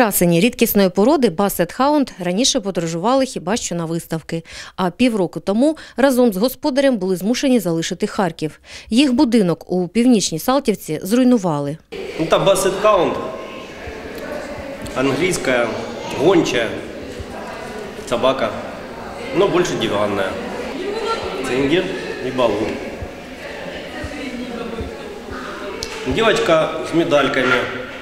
Красені рідкісної породи басет-хаунд раніше подорожували хіба що на виставки. А півроку тому разом з господарем були змушені залишити Харків. Їх будинок у Північній Салтівці зруйнували. Это басет-хаунд, английская, гончая собака, но больше диванная. Цингер и Балу. Девочка с медальками.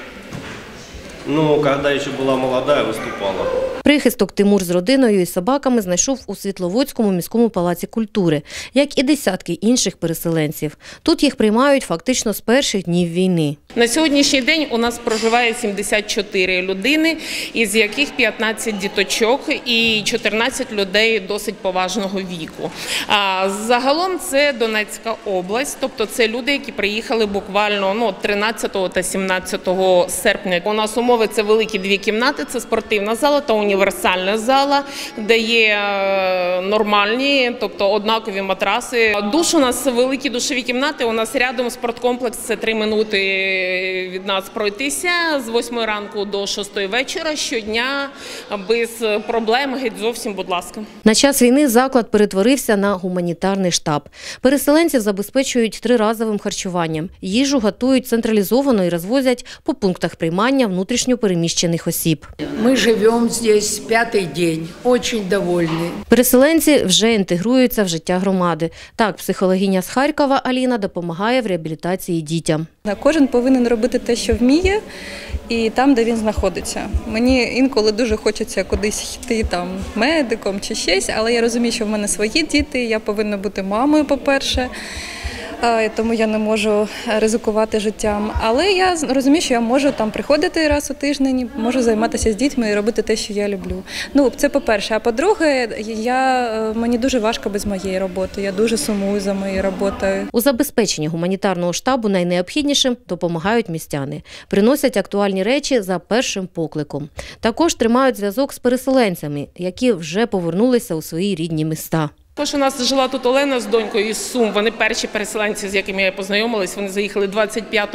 Ну, когда еще была молодая, выступала. Прихисток Тимур з родиною і собаками знайшов у Світловодському міському палаці культури, як і десятки інших переселенців. Тут їх приймають фактично з перших днів війни. На сьогоднішній день у нас проживає 74 людини, із яких 15 діточок і 14 людей досить поважного віку. Загалом це Донецька область, тобто це люди, які приїхали буквально 13 та 17 серпня. У нас умови – це великі дві кімнати, це спортивна зала та універсальна зала, де є нормальні, тобто однакові матраси. Душ у нас великі душові кімнати, у нас рядом спорткомплекс, це 3 минути від нас пройтися з 8 ранку до 6 вечора щодня, без проблем, геть зовсім, будь ласка. На час війни заклад перетворився на гуманітарний штаб. Переселенців забезпечують триразовим харчуванням. Їжу готують централізовано і розвозять по пунктах приймання внутрішньо переміщених осіб. Ми живемо здесь 5-й день, дуже довольні. Переселенці вже інтегруються в життя громади. Так, психологиня з Харкова Аліна допомагає в реабілітації дітям. Кожен повинен робити те, що вміє, і там, де він знаходиться. Мені інколи дуже хочеться кудись йти медиком чи щось, але я розумію, що в мене свої діти, я повинна бути мамою, по-перше, тому я не можу ризикувати життям. Але я розумію, що я можу приходити раз у тиждень, можу займатися з дітьми і робити те, що я люблю. Це по-перше. А по-друге, мені дуже важко без моєї роботи, я дуже сумую за моєю роботою. У забезпеченні гуманітарного штабу найнеобхіднішим допомагають містяни. Приносять актуальні речі за першим покликом. Також тримають зв'язок з переселенцями, які вже повернулися у свої рідні міста. Також у нас жила тут Олена з донькою із Сум. Вони перші переселенці, з якими я познайомилась. Вони заїхали 25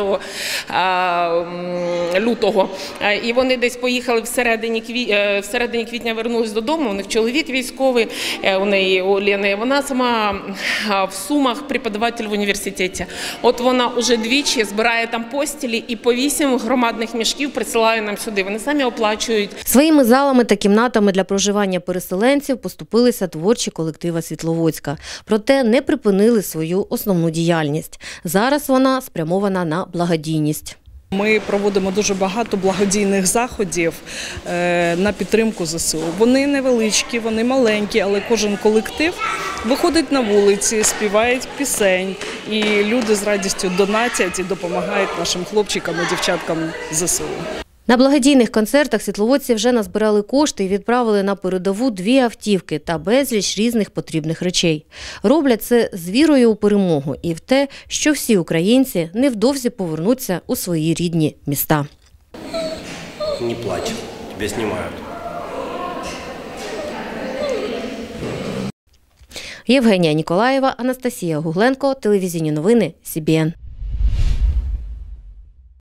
лютого. І вони десь поїхали всередині квітня, вернулись додому. У них чоловік військовий, у неї Олени. Вона сама в Сумах преподаватель в університеті. От вона вже двічі збирає там постілі і по 8 громадних мішків присилає нам сюди. Вони самі оплачують. Своїми залами та кімнатами для проживання переселенців поступилися творчі колективи Світловодська. Проте не припинили свою основну діяльність. Зараз вона спрямована на благодійність. Ми проводимо дуже багато благодійних заходів на підтримку ЗСУ. Вони невеличкі, вони маленькі, але кожен колектив виходить на вулиці, співають пісень. І люди з радістю донатять і допомагають нашим хлопчикам і дівчаткам ЗСУ. На благодійних концертах світловодці вже назбирали кошти і відправили на передову 2 автівки та безліч різних потрібних речей. Роблять це з вірою у перемогу і в те, що всі українці невдовзі повернуться у свої рідні міста. Не плачь, тебе знімають. Євгенія Ніколаєва, Анастасія Гугленко, телевізійні новини СІБІН.